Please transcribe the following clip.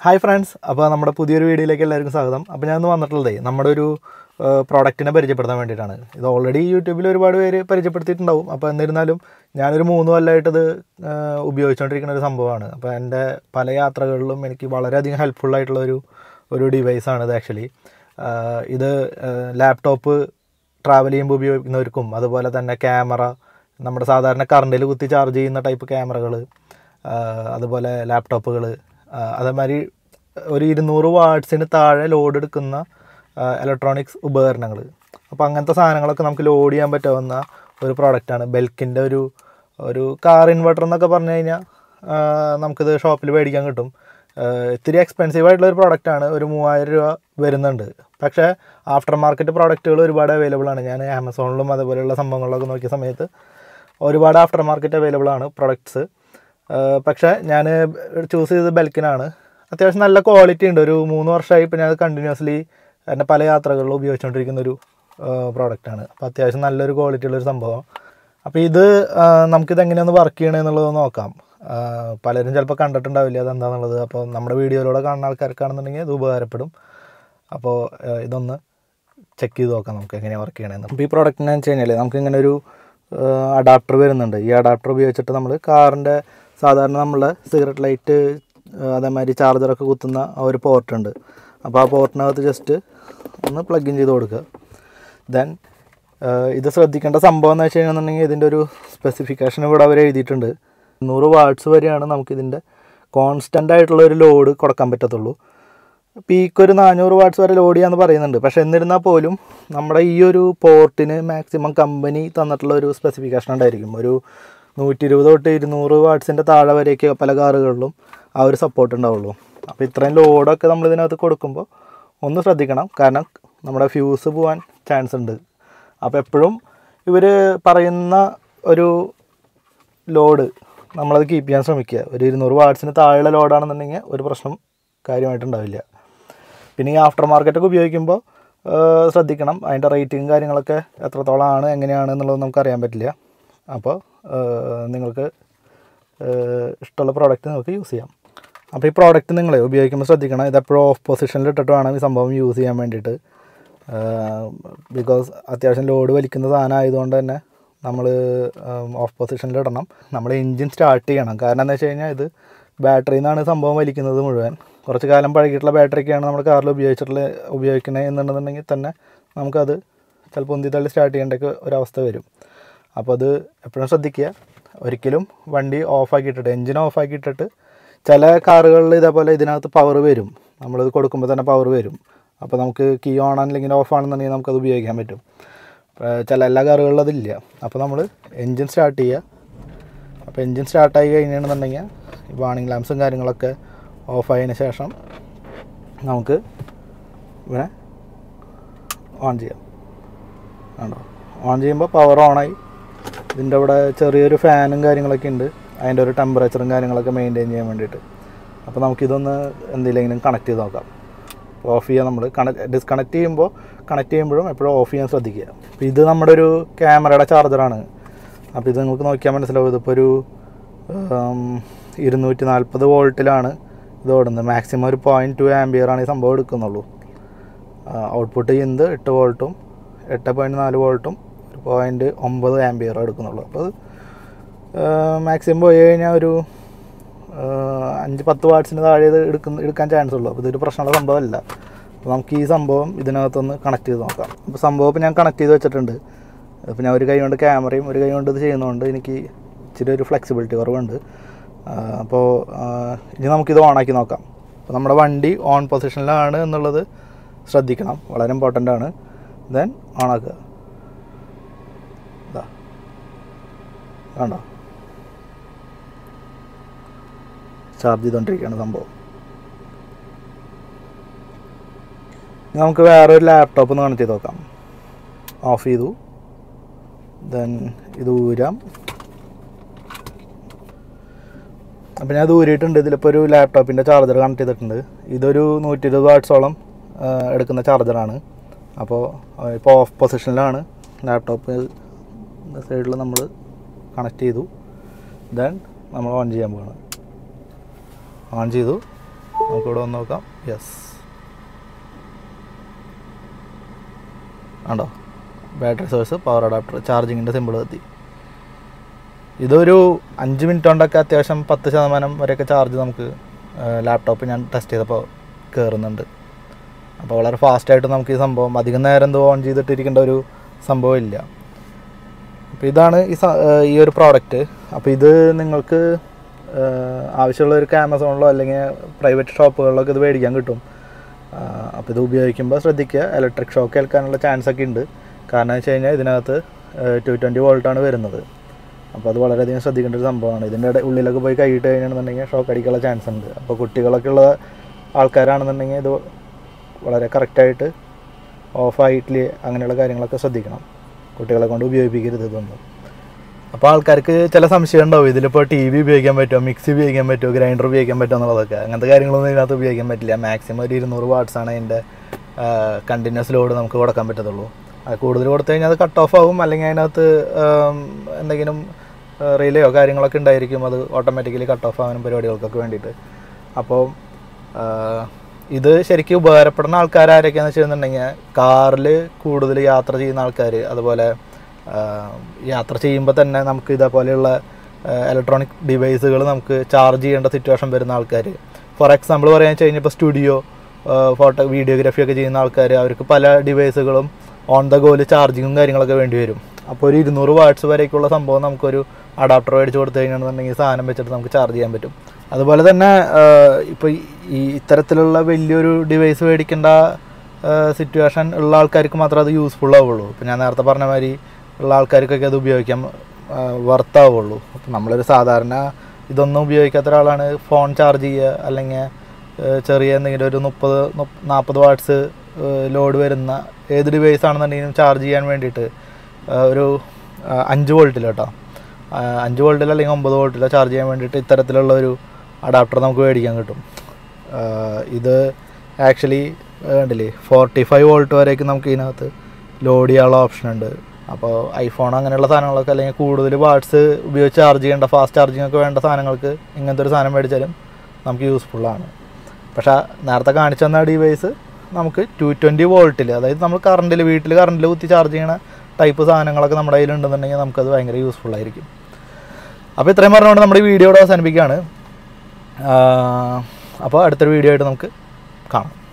Hi friends, അപ്പോൾ നമ്മുടെ പുതിയൊരു വീഡിയോയിലേക്ക് എല്ലാവർക്കും സ്വാഗതം. അപ്പോൾ ഞാൻ ഇന്ന് വന്നിട്ടുള്ളതേ നമ്മുടെ ഒരു പ്രോഡക്റ്റിനെ പരിചയപ്പെടുത്താൻ വേണ്ടിയിട്ടാണ്. ഇത് ഓൾറെഡി യൂട്യൂബിൽ ഒരുപാട് പേര് പരിചയപ്പെടുത്തിയിട്ടുണ്ടാവും. അപ്പോൾ എന്നിരുന്നാലും ഞാനൊരു 3 കൊല്ലമായിട്ടത് ഉപയോഗിച്ചുകൊണ്ടിരിക്കുന്ന ഒരു സംഭവമാണ്. അപ്പോൾ എൻ്റെ പല യാത്രകളിലും എനിക്ക് വളരെയധികം ഹെൽപ്ഫുള്ളായിട്ടുള്ള ഒരു ഡിവൈസാണ് ഇത്. ആക്ച്വലി ഇത് ലാപ്ടോപ്പ് ട്രാവൽ ചെയ്യുമ്പോൾ ഉപയോഗിക്കുന്നവർക്കും, അതുപോലെ തന്നെ ക്യാമറ, നമ്മുടെ സാധാരണ കറണ്ടിൽ കുത്തി ചാർജ് ചെയ്യുന്ന ടൈപ്പ് ക്യാമറകൾ, അതുപോലെ ലാപ്ടോപ്പുകൾ, അതേമാതിരി ഒരു 200 വാട്ട്സിന് താഴെ ലോഡ് എടുക്കുന്ന ഇലക്ട്രോണിക്സ് ഉപകരണങ്ങൾ. അപ്പോൾ അങ്ങനത്തെ സാധനങ്ങളൊക്കെ നമുക്ക് ലോഡ് ചെയ്യാൻ പറ്റാവുന്ന ഒരു പ്രോഡക്റ്റാണ്. ബെൽക്കിൻ്റെ ഒരു കാർ ഇൻവെർട്ടർ എന്നൊക്കെ പറഞ്ഞു കഴിഞ്ഞാൽ നമുക്കിത് ഷോപ്പിൽ മേടിക്കാൻ കിട്ടും. ഇത്തിരി എക്സ്പെൻസീവ് ആയിട്ടുള്ള ഒരു പ്രോഡക്റ്റാണ്. ഒരു 3000 രൂപ വരുന്നുണ്ട്. പക്ഷേ ആഫ്റ്റർ മാർക്കറ്റ് പ്രോഡക്റ്റുകൾ ഒരുപാട് അവൈലബിൾ ആണ്. ഞാൻ ആമസോണിലും അതുപോലെയുള്ള സംഭവങ്ങളിലൊക്കെ നോക്കിയ സമയത്ത് ഒരുപാട് ആഫ്റ്റർ മാർക്കറ്റ് അവൈലബിൾ ആണ് പ്രൊഡക്ട്സ്. പക്ഷേ ഞാൻ ചൂസ് ചെയ്തത് ബെൽക്കിനാണ്. അത്യാവശ്യം നല്ല ക്വാളിറ്റി ഉണ്ട്. ഒരു 3 വർഷമായി ഇപ്പോൾ ഞാൻ കണ്ടിന്യൂസ്ലി എൻ്റെ പല യാത്രകളിലും ഉപയോഗിച്ചുകൊണ്ടിരിക്കുന്നൊരു പ്രോഡക്റ്റാണ്. അപ്പോൾ അത്യാവശ്യം നല്ലൊരു ക്വാളിറ്റി ഉള്ളൊരു സംഭവം. അപ്പോൾ ഇത് നമുക്കിത് എങ്ങനെയൊന്ന് വർക്ക് ചെയ്യണമെന്നുള്ളത് നോക്കാം. പലരും ചിലപ്പോൾ കണ്ടിട്ടുണ്ടാവില്ല അതെന്താണെന്നുള്ളത്. അപ്പോൾ നമ്മുടെ വീഡിയോയിലൂടെ കാണുന്ന ആൾക്കാർക്കാണെന്നുണ്ടെങ്കിൽ ഇത് ഉപകാരപ്പെടും. അപ്പോൾ ഇതൊന്ന് ചെക്ക് ചെയ്ത് നോക്കാം നമുക്ക് എങ്ങനെയാണ് വർക്ക് ചെയ്യണമെന്ന്. അപ്പോൾ ഈ പ്രോഡക്റ്റിന് വെച്ച് കഴിഞ്ഞാൽ നമുക്കിങ്ങനെ ഒരു അഡാപ്റ്റർ വരുന്നുണ്ട്. ഈ അഡാപ്റ്റർ ഉപയോഗിച്ചിട്ട് നമ്മൾ കാറിൻ്റെ സാധാരണ നമ്മളെ സിഗരറ്റ് ലൈറ്റ്, അതേമാതിരി ചാർജറൊക്കെ കുത്തുന്ന ആ ഒരു പോർട്ടുണ്ട്. അപ്പോൾ ആ പോർട്ടിനകത്ത് ജസ്റ്റ് ഒന്ന് പ്ലഗ് ഇൻ ചെയ്ത് കൊടുക്കുക. ദെൻ ഇത് ശ്രദ്ധിക്കേണ്ട സംഭവം എന്ന് വെച്ച് കഴിഞ്ഞിട്ടുണ്ടെങ്കിൽ ഇതിൻ്റെ ഒരു സ്പെസിഫിക്കേഷൻ ഇവിടെ അവർ എഴുതിയിട്ടുണ്ട്. 100 വാട്ട്സ് വരെയാണ് നമുക്കിതിൻ്റെ കോൺസ്റ്റൻ്റ് ആയിട്ടുള്ള ഒരു ലോഡ് കൊടുക്കാൻ പറ്റത്തുള്ളൂ. പീക്ക് ഒരു 400 വാട്ട്സ് വരെ ലോഡ് ചെയ്യാമെന്ന് പറയുന്നുണ്ട്. പക്ഷേ എന്നിരുന്നാൽ പോലും നമ്മുടെ ഈ ഒരു പോർട്ടിന് മാക്സിമം കമ്പനി തന്നിട്ടുള്ള ഒരു സ്പെസിഫിക്കേഷൻ ഉണ്ടായിരിക്കും. ഒരു 120 തൊട്ട് 200 വാട്ട്സിൻ്റെ താഴെ വരെയൊക്കെ പല കാറുകളിലും ആ ഒരു സപ്പോർട്ട് ഉണ്ടാവുള്ളൂ. അപ്പോൾ ഇത്രയും ലോഡൊക്കെ നമ്മളിതിനകത്ത് കൊടുക്കുമ്പോൾ ഒന്ന് ശ്രദ്ധിക്കണം. കാരണം നമ്മുടെ ഫ്യൂസ് പോകാൻ ചാൻസ് ഉണ്ട്. അപ്പോൾ എപ്പോഴും ഇവർ പറയുന്ന ഒരു ലോഡ് നമ്മളത് കീപ്പ് ചെയ്യാൻ ശ്രമിക്കുക. ഒരു 200 വാട്ട്സിന് താഴെയുള്ള ലോഡാണെന്നുണ്ടെങ്കിൽ ഒരു പ്രശ്നം കാര്യമായിട്ടുണ്ടാവില്ല. പിന്നെ ഈ ആഫ്റ്റർ മാർക്കറ്റൊക്കെ ഉപയോഗിക്കുമ്പോൾ ശ്രദ്ധിക്കണം. അതിൻ്റെ റേറ്റിംഗ് കാര്യങ്ങളൊക്കെ എത്രത്തോളം ആണ്, എങ്ങനെയാണ് എന്നുള്ളത് നമുക്കറിയാൻ പറ്റില്ല. അപ്പോൾ നിങ്ങൾക്ക് ഇഷ്ടമുള്ള പ്രോഡക്റ്റ് നിങ്ങൾക്ക് യൂസ് ചെയ്യാം. അപ്പോൾ ഈ പ്രോഡക്റ്റ് നിങ്ങൾ ഉപയോഗിക്കുമ്പോൾ ശ്രദ്ധിക്കണം. ഇതെപ്പോഴും ഓഫ് പൊസിഷനിൽ ഇട്ടിട്ട് വേണം ഈ സംഭവം യൂസ് ചെയ്യാൻ വേണ്ടിയിട്ട്. ബിക്കോസ് അത്യാവശ്യം ലോഡ് വലിക്കുന്ന സാധനം ആയതുകൊണ്ട് തന്നെ നമ്മൾ ഓഫ് പൊസിഷനിൽ ഇടണം. നമ്മൾ എൻജിൻ സ്റ്റാർട്ട് ചെയ്യണം. കാരണം എന്താ വെച്ച് കഴിഞ്ഞാൽ ഇത് ബാറ്ററിയിൽ നിന്നാണ് സംഭവം വലിക്കുന്നത് മുഴുവൻ. കുറച്ച് കാലം പഴകിയിട്ടുള്ള ബാറ്ററിയൊക്കെയാണ് നമ്മുടെ കാറിൽ ഉപയോഗിക്കുന്നത് എന്നുണ്ടെന്നുണ്ടെങ്കിൽ തന്നെ നമുക്കത് ചിലപ്പോൾ ഉന്തിത്തള്ളി സ്റ്റാർട്ട് ചെയ്യേണ്ട ഒരവസ്ഥ വരും. അപ്പോൾ അത് എപ്പോഴും ശ്രദ്ധിക്കുക. ഒരിക്കലും വണ്ടി ഓഫാക്കിയിട്ടിട്ട്, എൻജിൻ ഓഫാക്കിയിട്ടിട്ട്, ചില കാറുകളിൽ ഇതേപോലെ ഇതിനകത്ത് പവർ വരും. നമ്മളിത് കൊടുക്കുമ്പോൾ തന്നെ പവർ വരും. അപ്പോൾ നമുക്ക് കീ ഓൺ അല്ലെങ്കിൽ ഓഫ് ആണെന്നുണ്ടെങ്കിൽ നമുക്കത് ഉപയോഗിക്കാൻ പറ്റും. എല്ലാ കാറുകളിലും അതില്ല. അപ്പോൾ നമ്മൾ എൻജിൻ സ്റ്റാർട്ട് ചെയ്യുക. അപ്പോൾ എൻജിൻ സ്റ്റാർട്ടായി കഴിഞ്ഞിട്ടുണ്ടെന്നുണ്ടെങ്കിൽ ഈ വാർണിംഗ് ലാംപ്സും കാര്യങ്ങളൊക്കെ ഓഫായതിന് ശേഷം നമുക്ക് ഇവനെ ഓൺ ചെയ്യാം. ആണോ, ഓൺ ചെയ്യുമ്പോൾ പവർ ഓണായി. ഇതിൻ്റെ അവിടെ ചെറിയൊരു ഫാനും കാര്യങ്ങളൊക്കെ ഉണ്ട്. അതിൻ്റെ ഒരു ടെമ്പറേച്ചറും കാര്യങ്ങളൊക്കെ മെയിൻറ്റെയിൻ ചെയ്യാൻ വേണ്ടിയിട്ട്. അപ്പോൾ നമുക്കിതൊന്ന് എന്തെങ്കിലും കണക്ട് ചെയ്ത് നോക്കാം. ഓഫ് ചെയ്യാൻ നമ്മൾ ഡിസ്കണക്ട് ചെയ്യുമ്പോഴും എപ്പോഴും ഓഫ് ചെയ്യാൻ ശ്രദ്ധിക്കുക. അപ്പോൾ ഇത് നമ്മുടെ ഒരു ക്യാമറയുടെ ചാർജറാണ്. അപ്പോൾ ഇത് നിങ്ങൾക്ക് നോക്കിയാൽ മനസ്സിലാവും. ഇതിപ്പോൾ ഒരു 240 വോൾട്ടിലാണ് ഇത് ഓടുന്നത്. മാക്സിമം ഒരു 0.2 ആംപിയറാണ് ഈ സംഭവം എടുക്കുന്നുള്ളൂ. ഔട്ട്പുട്ട് ചെയ്യുന്നത് 8 വോൾട്ടും 8.4 വോൾട്ടും 0.9 ആംപിയറും എടുക്കുന്നുള്ളൂ. അപ്പോൾ മാക്സിമം പോയി കഴിഞ്ഞാൽ ഒരു 5-10 വാട്ട്സിന് താഴെ ഇത് എടുക്കാൻ ചാൻസ് ഉള്ളൂ. അപ്പോൾ ഇതൊരു പ്രശ്നമുള്ള സംഭവമല്ല. അപ്പോൾ നമുക്ക് ഈ സംഭവം ഇതിനകത്തൊന്ന് കണക്ട് ചെയ്ത് നോക്കാം. അപ്പോൾ സംഭവം ഇപ്പോൾ ഞാൻ കണക്ട് ചെയ്ത് വെച്ചിട്ടുണ്ട്. അപ്പോൾ ഞാൻ ഒരു കൈ കൊണ്ട് ക്യാമറയും ഒരു കൈ കൊണ്ട് ഇത് ചെയ്യുന്നതുകൊണ്ട് എനിക്ക് ഇച്ചിരി ഒരു ഫ്ലെക്സിബിലിറ്റി കുറവുണ്ട്. അപ്പോൾ ഇനി നമുക്കിത് ഓണാക്കി നോക്കാം. അപ്പോൾ നമ്മുടെ വണ്ടി ഓൺ പൊസിഷനിലാണ് എന്നുള്ളത് ശ്രദ്ധിക്കണം, വളരെ ഇമ്പോർട്ടൻ്റ് ആണ്. ദെൻ ഓണാക്കുക. ഇതാ വേണ്ട, ചാർജ് ചെയ്തുകൊണ്ടിരിക്കുകയാണ് സംഭവം. നമുക്ക് വേറൊരു ലാപ്ടോപ്പ് ഒന്ന് കണക്ട് ചെയ്ത് നോക്കാം. ഓഫ് ചെയ്തു. ദെൻ ഇത് ഊരാം. അപ്പോൾ ഞാൻ ഇത് ഊരിയിട്ടുണ്ട്. ഇതിലിപ്പോൾ ഒരു ലാപ്ടോപ്പിൻ്റെ ചാർജർ കണക്ട് ചെയ്തിട്ടുണ്ട്. ഇതൊരു 120 വാട്ട്സോളം എടുക്കുന്ന ചാർജറാണ്. അപ്പോൾ ഇപ്പോൾ ഓഫ് പൊസിഷനിലാണ് ലാപ്ടോപ്പ്. സൈഡിൽ നമ്മൾ കണക്ട് ചെയ്തു. ദെൻ നമ്മൾ ഓൺ ചെയ്യാൻ പോകണം. ഓൺ ചെയ്തു. നമുക്കിവിടെ വന്ന് നോക്കാം. യെസ്, ആണ്ടോ ബാറ്ററി സോഴ്സ്, പവർ അഡാപ്റ്റർ, ചാർജിങ്ങിൻ്റെ സിമ്പിൾ എത്തി. ഇതൊരു 5 മിനിറ്റ് കൊണ്ടൊക്കെ അത്യാവശ്യം 10% വരെയൊക്കെ ചാർജ് നമുക്ക് ലാപ്ടോപ്പ് ഞാൻ ടെസ്റ്റ് ചെയ്തപ്പോൾ കയറുന്നുണ്ട്. അപ്പോൾ വളരെ ഫാസ്റ്റായിട്ട് നമുക്ക് ഈ സംഭവം അധികം നേരം എന്തോ ഓൺ ചെയ്തിട്ടിരിക്കേണ്ട ഒരു സംഭവം ഇല്ല. അപ്പോൾ ഇതാണ് ഈ ഒരു പ്രോഡക്റ്റ്. അപ്പോൾ ഇത് നിങ്ങൾക്ക് ആവശ്യമുള്ളവർക്ക് ആമസോണിലോ അല്ലെങ്കിൽ പ്രൈവറ്റ് ഷോപ്പുകളിലൊക്കെ ഇത് മേടിക്കാൻ കിട്ടും. അപ്പോൾ ഇത് ഉപയോഗിക്കുമ്പോൾ ശ്രദ്ധിക്കുക, ഇലക്ട്രിക് ഷോക്ക് ഏൽക്കാനുള്ള ചാൻസ് ഒക്കെ ഉണ്ട്. കാരണം എന്ന് വെച്ച് കഴിഞ്ഞാൽ ഇതിനകത്ത് 220 വോൾട്ടാണ് വരുന്നത്. അപ്പോൾ അത് വളരെയധികം ശ്രദ്ധിക്കേണ്ട ഒരു സംഭവമാണ്. ഇതിൻ്റെ ഉള്ളിലൊക്കെ പോയി കൈയിട്ട് കഴിഞ്ഞാണെന്നുണ്ടെങ്കിൽ ഷോക്ക് അടിക്കാനുള്ള ചാൻസ് ഉണ്ട്. അപ്പോൾ കുട്ടികളൊക്കെ ഉള്ള ആൾക്കാരാണെന്നുണ്ടെങ്കിൽ ഇത് വളരെ കറക്റ്റായിട്ട് ഓഫായിട്ടില്ല, അങ്ങനെയുള്ള കാര്യങ്ങളൊക്കെ ശ്രദ്ധിക്കണം. കുട്ടികളെ കൊണ്ട് ഉപയോഗിപ്പിക്കരുത് ഇതൊന്നും. അപ്പോൾ ആൾക്കാർക്ക് ചില സംശയം ഉണ്ടാവും, ഇതിലിപ്പോൾ TV ഉപയോഗിക്കാൻ പറ്റുമോ, മിക്സി ഉപയോഗിക്കാൻ പറ്റുമോ, ഗ്രൈൻഡർ ഉപയോഗിക്കാൻ പറ്റുമോ എന്നുള്ളതൊക്കെ. അങ്ങനത്തെ കാര്യങ്ങളൊന്നും ഇതിനകത്ത് ഉപയോഗിക്കാൻ പറ്റില്ല. മാക്സിമം ഒരു 200 വാട്ട്സാണ് അതിൻ്റെ കണ്ടിന്യൂസ് ലോഡ് നമുക്ക് കൊടുക്കാൻ പറ്റത്തുള്ളൂ. അത് കൂടുതൽ കൊടുത്തു കഴിഞ്ഞാൽ അത് കട്ട് ഓഫ് ആവും, അല്ലെങ്കിൽ അതിനകത്ത് എന്തെങ്കിലും റിലേയോ കാര്യങ്ങളൊക്കെ ഉണ്ടായിരിക്കും, അത് ഓട്ടോമാറ്റിക്കലി കട്ട് ഓഫ് ആവാനും പരിപാടികൾക്കൊക്കെ വേണ്ടിയിട്ട്. അപ്പോൾ ഇത് ശരിക്കും ഉപകാരപ്പെടുന്ന ആൾക്കാരൊക്കെയാണെന്ന് വെച്ചിട്ടുണ്ടെങ്കിൽ കാറിൽ കൂടുതൽ യാത്ര ചെയ്യുന്ന ആൾക്കാർ, അതുപോലെ യാത്ര ചെയ്യുമ്പോൾ തന്നെ നമുക്ക് ഇതേപോലെയുള്ള ഇലക്ട്രോണിക് ഡിവൈസുകൾ നമുക്ക് ചാർജ് ചെയ്യേണ്ട സിറ്റുവേഷൻ വരുന്ന ആൾക്കാർ. ഫോർ എക്സാമ്പിൾ പറയാൻ വെച്ച് കഴിഞ്ഞാൽ ഇപ്പോൾ സ്റ്റുഡിയോ, വീഡിയോഗ്രാഫി ഒക്കെ ചെയ്യുന്ന ആൾക്കാർ, അവർക്ക് പല ഡിവൈസുകളും ഓൺ ദ ഗോയിൽ ചാർജിങ്ങും കാര്യങ്ങളൊക്കെ വേണ്ടി വരും. അപ്പോൾ ഒരു 200 വാട്ട്സ് വരേക്കുള്ള സംഭവം നമുക്കൊരു അഡാപ്റ്റർ മേടിച്ച് കൊടുത്തു കഴിഞ്ഞാണെന്നുണ്ടെങ്കിൽ സാധനം വെച്ചിട്ട് നമുക്ക് ചാർജ് ചെയ്യാൻ പറ്റും. അതുപോലെ തന്നെ ഇപ്പോൾ ഈ ഇത്തരത്തിലുള്ള വലിയൊരു ഡിവൈസ് മേടിക്കേണ്ട സിറ്റുവേഷൻ ഉള്ള ആൾക്കാർക്ക് മാത്രമേ അത് യൂസ്ഫുൾ ആവുള്ളൂ. ഇപ്പോൾ ഞാൻ നേരത്തെ പറഞ്ഞ മാതിരി ഉള്ള ആൾക്കാർക്കൊക്കെ അത് ഉപയോഗിക്കാൻ വർത്താവുള്ളൂ. അപ്പോൾ നമ്മളൊരു സാധാരണ ഇതൊന്നും ഉപയോഗിക്കാത്ത ഒരാളാണ് ഫോൺ ചാർജ് ചെയ്യുക, അല്ലെങ്കിൽ ചെറിയ എന്തെങ്കിലും ഒരു 30-40 വാട്ട്സ് ലോഡ് വരുന്ന ഏത് ഡിവൈസ് ആണെന്നുണ്ടെങ്കിലും ചാർജ് ചെയ്യാൻ വേണ്ടിയിട്ട് ഒരു 5 വോൾട്ടിൽ കേട്ടോ, 5 വോൾട്ടിൽ അല്ലെങ്കിൽ 9 വോൾട്ടിലോ ചാർജ് ചെയ്യാൻ വേണ്ടിയിട്ട് ഇത്തരത്തിലുള്ള ഒരു അഡാപ്റ്റർ നമുക്ക് മേടിക്കാൻ കിട്ടും. ഇത് ആക്ച്വലി കണ്ടില്ലേ 45 വോൾട്ട് വരേക്ക് നമുക്ക് ഇതിനകത്ത് ലോഡ് ചെയ്യാനുള്ള ഓപ്ഷൻ ഉണ്ട്. അപ്പോൾ ഐഫോൺ അങ്ങനെയുള്ള സാധനങ്ങളൊക്കെ, അല്ലെങ്കിൽ കൂടുതൽ വാട്ട്സ് ഉപയോഗിച്ച് ചാർജ് ചെയ്യേണ്ട ഫാസ്റ്റ് ചാർജിങ് ഒക്കെ വേണ്ട സാധനങ്ങൾക്ക് ഇങ്ങനത്തെ ഒരു സാധനം മേടിച്ചാലും നമുക്ക് യൂസ്ഫുള്ളാണ്. പക്ഷേ നേരത്തെ കാണിച്ചു തന്ന ഡിവൈസ് നമുക്ക് 220 വോൾട്ടിൽ, അതായത് നമ്മൾ വീട്ടിൽ കറണ്ടിൽ കുത്തി ചാർജ് ചെയ്യണ ടൈപ്പ് സാധനങ്ങളൊക്കെ നമ്മുടെ കയ്യിലുണ്ടെന്നുണ്ടെങ്കിൽ നമുക്കത് ഭയങ്കര യൂസ്ഫുള്ളായിരിക്കും. അപ്പോൾ ഇത്രയും പറഞ്ഞുകൊണ്ട് നമ്മുടെ ഈ വീഡിയോയുടെ അവസാനിപ്പിക്കുകയാണ്. അപ്പോൾ അടുത്തൊരു വീഡിയോ ആയിട്ട് നമുക്ക് കാണാം.